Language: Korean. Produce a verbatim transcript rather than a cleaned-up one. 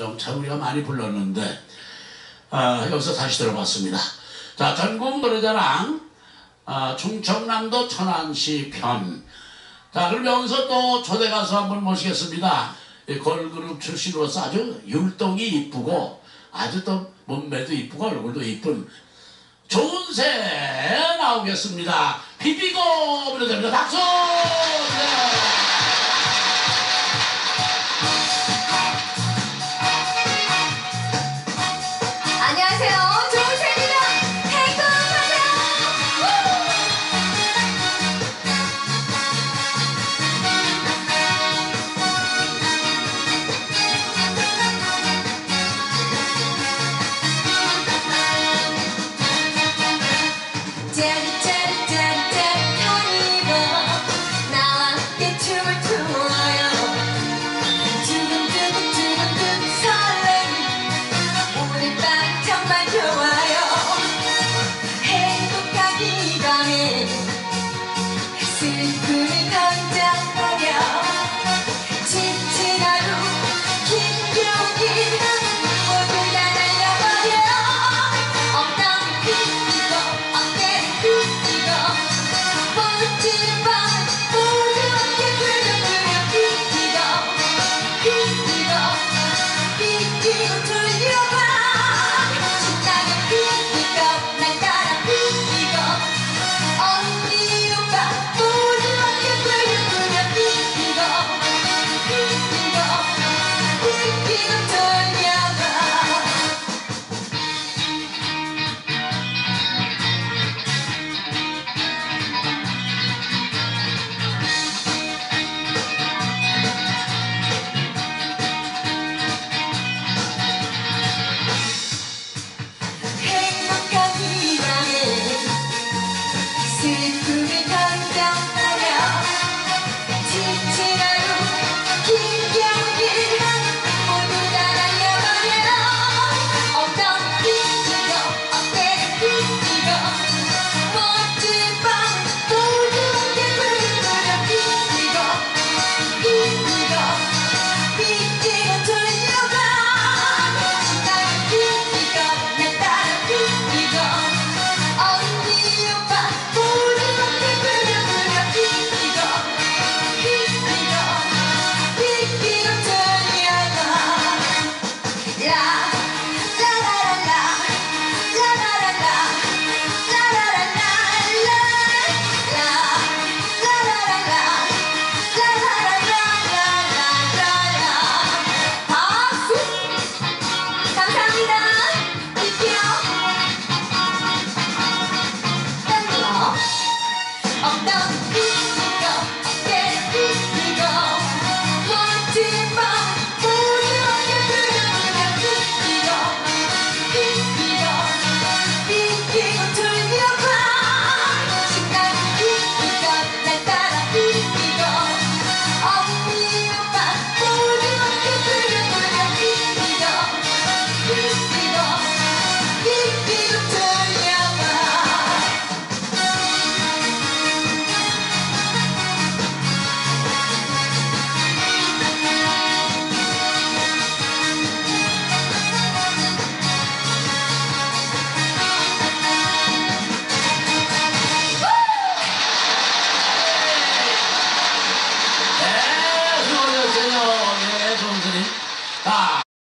자동차 우리가 많이 불렀는데 아, 여기서 다시 들어봤습니다. 자, 전국 노래자랑 아, 충청남도 천안시 편. 자, 그럼 여기서 또 초대 가수 한 분 모시겠습니다. 이 걸그룹 출신으로서 아주 율동이 이쁘고 아주 또 몸매도 이쁘고 얼굴도 이쁜 좋은 새 나오겠습니다. 비비고 부르됩니다. 박수! 네.